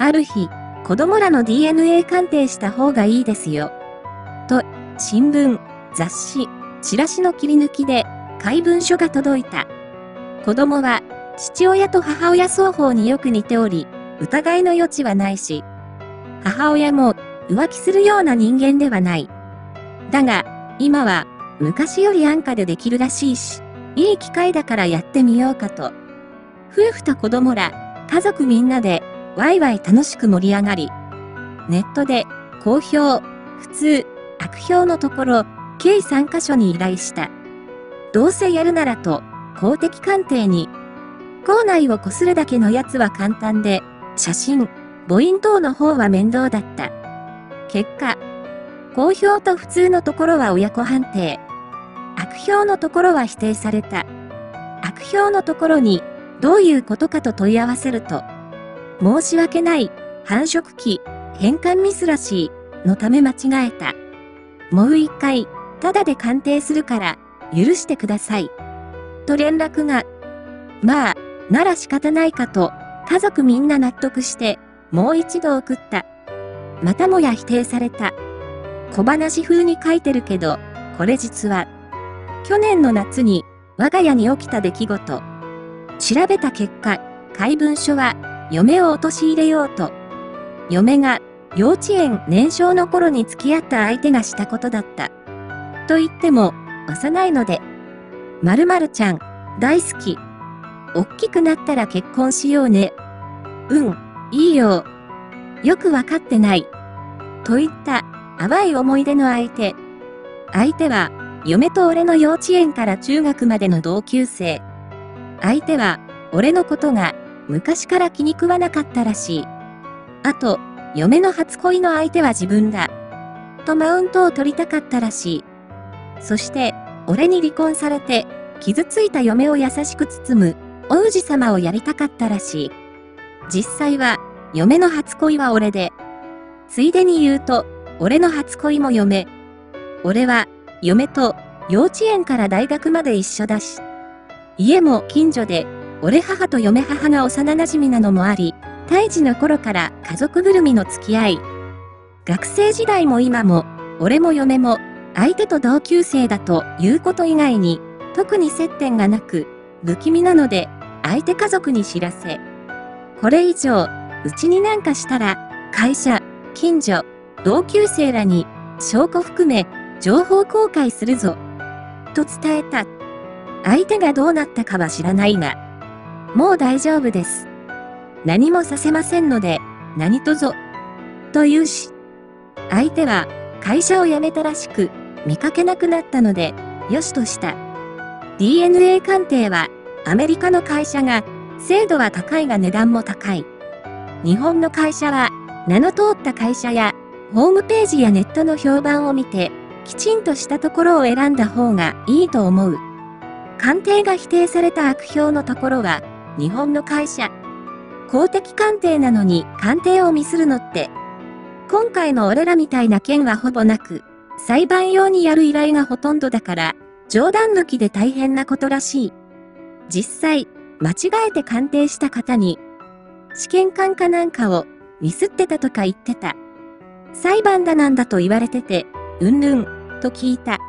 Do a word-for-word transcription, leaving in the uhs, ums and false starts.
ある日、子供らの ディーエヌエー 鑑定した方がいいですよ。と、新聞、雑誌、チラシの切り抜きで、怪文書が届いた。子供は、父親と母親双方によく似ており、疑いの余地はないし、母親も浮気するような人間ではない。だが、今は、昔より安価でできるらしいし、いい機会だからやってみようかと。夫婦と子供ら、家族みんなで、ワイワイ楽しく盛り上がり、ネットで、好評、普通、悪評のところ、計さんカ所に依頼した。どうせやるならと、公的鑑定に。校内をこするだけのやつは簡単で、写真、母音等の方は面倒だった。結果、好評と普通のところは親子判定。悪評のところは否定された。悪評のところに、どういうことかと問い合わせると、申し訳ない、繁殖期、変換ミスらしい、のため間違えた。もう一回、ただで鑑定するから、許してください。と連絡が。まあ、なら仕方ないかと、家族みんな納得して、もう一度送った。またもや否定された。小話風に書いてるけど、これ実は、去年の夏に、我が家に起きた出来事。調べた結果、怪文書は、嫁を陥れようと。嫁が、幼稚園年少の頃に付き合った相手がしたことだった。と言っても、幼いので、〇〇ちゃん、大好き。おっきくなったら結婚しようね。うん、いいよ。よくわかってない。といった、淡い思い出の相手。相手は、嫁と俺の幼稚園から中学までの同級生。相手は、俺のことが、昔から気に食わなかったらしい。あと、嫁の初恋の相手は自分だ。とマウントを取りたかったらしい。そして、俺に離婚されて、傷ついた嫁を優しく包む、お氏様をやりたかったらしい。実際は、嫁の初恋は俺で。ついでに言うと、俺の初恋も嫁。俺は、嫁と、幼稚園から大学まで一緒だし。家も近所で、俺母と嫁母が幼馴染なのもあり、胎児の頃から家族ぐるみの付き合い。学生時代も今も、俺も嫁も、相手と同級生だということ以外に、特に接点がなく、不気味なので、相手家族に知らせ。これ以上、うちになんかしたら、会社、近所、同級生らに、証拠含め、情報公開するぞ。と伝えた。相手がどうなったかは知らないが、もう大丈夫です。何もさせませんので、何とぞ。と言うし。相手は、会社を辞めたらしく、見かけなくなったので、よしとした。ディーエヌエー 鑑定は、アメリカの会社が、精度は高いが値段も高い。日本の会社は、名の通った会社や、ホームページやネットの評判を見て、きちんとしたところを選んだ方がいいと思う。鑑定が否定された悪評のところは、日本の会社。公的鑑定なのに鑑定をミスるのって、今回の俺らみたいな件はほぼなく、裁判用にやる依頼がほとんどだから、冗談抜きで大変なことらしい。実際、間違えて鑑定した方に、試験管かなんかをミスってたとか言ってた。裁判だなんだと言われてて、うんぬん、と聞いた。